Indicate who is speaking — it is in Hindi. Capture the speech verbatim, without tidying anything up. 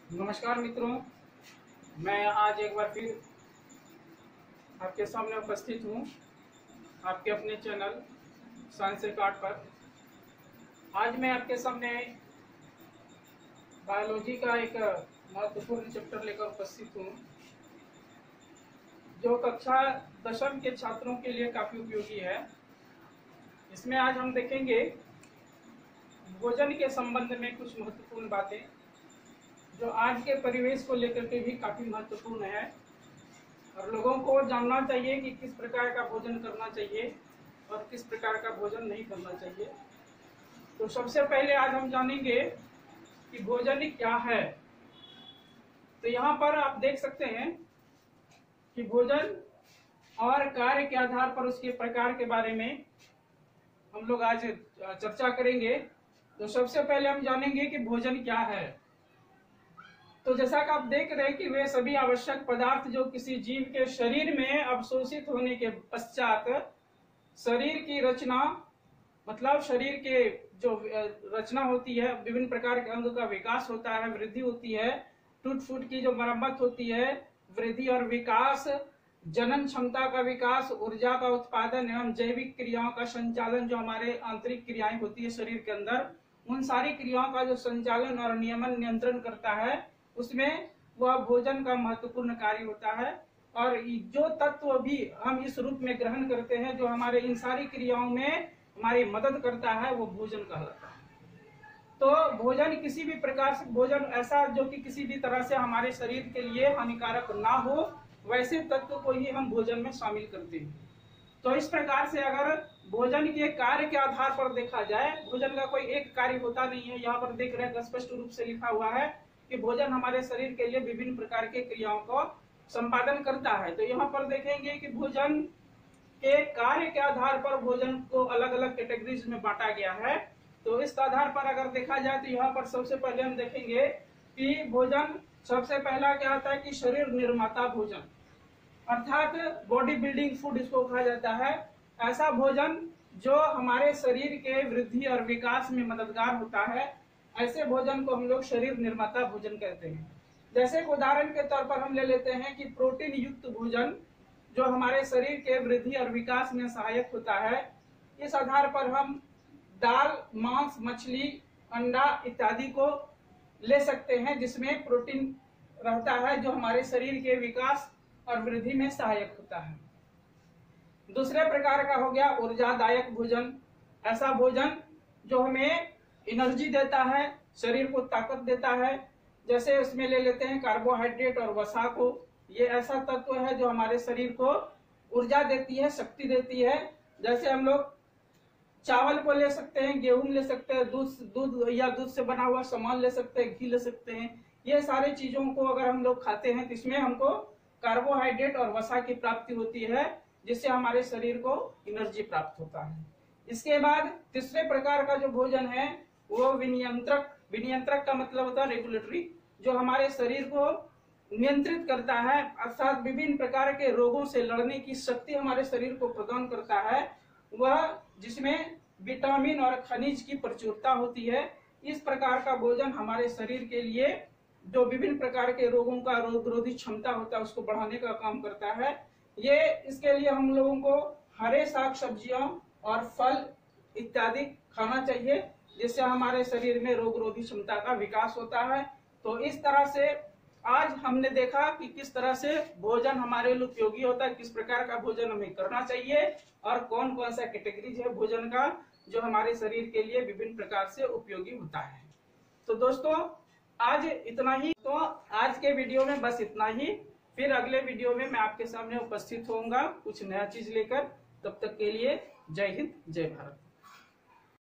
Speaker 1: नमस्कार मित्रों, मैं आज एक बार फिर आपके सामने उपस्थित हूँ आपके अपने चैनल साइंस रिकॉर्ड पर। आज मैं आपके सामने बायोलॉजी का एक महत्वपूर्ण चैप्टर लेकर उपस्थित हूँ जो कक्षा दशम के छात्रों के लिए काफ़ी उपयोगी है। इसमें आज हम देखेंगे भोजन के संबंध में कुछ महत्वपूर्ण बातें जो आज के परिवेश को लेकर के भी काफी महत्वपूर्ण है और लोगों को जानना चाहिए कि किस प्रकार का भोजन करना चाहिए और किस प्रकार का भोजन नहीं करना चाहिए। तो सबसे पहले आज हम जानेंगे कि भोजन क्या है। तो यहाँ पर आप देख सकते हैं कि भोजन और कार्य के आधार पर उसके प्रकार के बारे में हम लोग आज चर्चा करेंगे। तो सबसे पहले हम जानेंगे कि भोजन क्या है। तो जैसा कि आप देख रहे हैं कि वे सभी आवश्यक पदार्थ जो किसी जीव के शरीर में अवशोषित होने के पश्चात शरीर की रचना, मतलब शरीर के जो रचना होती है, विभिन्न प्रकार के अंग का विकास होता है, वृद्धि होती है, टूट फूट की जो मरम्मत होती है, वृद्धि और विकास, जनन क्षमता का विकास, ऊर्जा का उत्पादन एवं जैविक क्रियाओं का संचालन, जो हमारे आंतरिक क्रियाएं होती है शरीर के अंदर, उन सारी क्रियाओं का जो संचालन और नियमन नियंत्रण करता है, उसमें वह भोजन का महत्वपूर्ण कार्य होता है। और जो तत्व भी हम इस रूप में ग्रहण करते हैं जो हमारे इन सारी क्रियाओं में हमारी मदद करता है, वो भोजन कहलाता है। तो भोजन किसी भी प्रकार से, भोजन ऐसा जो कि किसी भी तरह से हमारे शरीर के लिए हानिकारक ना हो, वैसे तत्व को ही हम भोजन में शामिल करते हैं। तो इस प्रकार से अगर भोजन के कार्य के आधार पर देखा जाए, भोजन का कोई एक कार्य होता नहीं है। यहाँ पर देख रहे हैं स्पष्ट रूप से लिखा हुआ है कि भोजन हमारे शरीर के लिए विभिन्न प्रकार के क्रियाओं को संपादन करता है। तो यहाँ पर देखेंगे कि भोजन के कार्य के आधार पर भोजन को अलग अलग कैटेगरीज में बांटा गया है। तो इस आधार पर अगर देखा जाए तो यहाँ पर सबसे पहले हम देखेंगे कि भोजन, सबसे पहला क्या आता है कि शरीर निर्माता भोजन, अर्थात बॉडी बिल्डिंग फूड इसको कहा जाता है। ऐसा भोजन जो हमारे शरीर के वृद्धि और विकास में मददगार होता है, ऐसे भोजन को हम लोग शरीर निर्माता भोजन कहते हैं। जैसे उदाहरण के तौर पर हम ले लेते हैं कि प्रोटीन युक्त भोजन जो हमारे शरीर के वृद्धि और विकास में सहायक होता है। इस आधार पर हम दाल, मांस, मछली, अंडा इत्यादि को ले सकते हैं जिसमें प्रोटीन रहता है जो हमारे शरीर के विकास और वृद्धि में सहायक होता है। दूसरे प्रकार का हो गया ऊर्जादायक भोजन, ऐसा भोजन जो हमें एनर्जी देता है, शरीर को ताकत देता है। जैसे उसमें ले लेते हैं कार्बोहाइड्रेट और वसा को। ये ऐसा तत्व है जो हमारे शरीर को ऊर्जा देती है, शक्ति देती है। जैसे हम लोग चावल को ले सकते हैं, गेहूं ले सकते हैं, दूध दूध या दूध से बना हुआ सामान ले सकते हैं, घी ले सकते हैं। ये सारे चीजों को अगर हम लोग खाते हैं तो इसमें हमको कार्बोहाइड्रेट और वसा की प्राप्ति होती है जिससे हमारे शरीर को एनर्जी प्राप्त होता है। इसके बाद तीसरे प्रकार का जो भोजन है वो विनियंत्रक, विनियंत्रक का मतलब होता है रेगुलेटरी, जो हमारे शरीर को नियंत्रित करता है, अर्थात विभिन्न प्रकार के रोगों से लड़ने की शक्ति हमारे शरीर को प्रदान करता है। वह जिसमें विटामिन और खनिज की प्रचुरता होती है। इस प्रकार का भोजन हमारे शरीर के लिए जो विभिन्न प्रकार के रोगों का रोगरोधी क्षमता होता है उसको बढ़ाने का काम करता है। ये इसके लिए हम लोगों को हरे साग सब्जियों और फल इत्यादि खाना चाहिए जिससे हमारे शरीर में रोगरोधी क्षमता का विकास होता है। तो इस तरह से आज हमने देखा कि किस तरह से भोजन हमारे लिए उपयोगी होता है, किस प्रकार का भोजन हमें करना चाहिए और कौन कौन सा कैटेगरीज है भोजन का जो हमारे शरीर के लिए विभिन्न प्रकार से उपयोगी होता है। तो दोस्तों आज इतना ही। तो आज के वीडियो में बस इतना ही। फिर अगले वीडियो में मैं आपके सामने उपस्थित होऊंगा कुछ नया चीज लेकर। तब तक के लिए जय हिंद, जय भारत।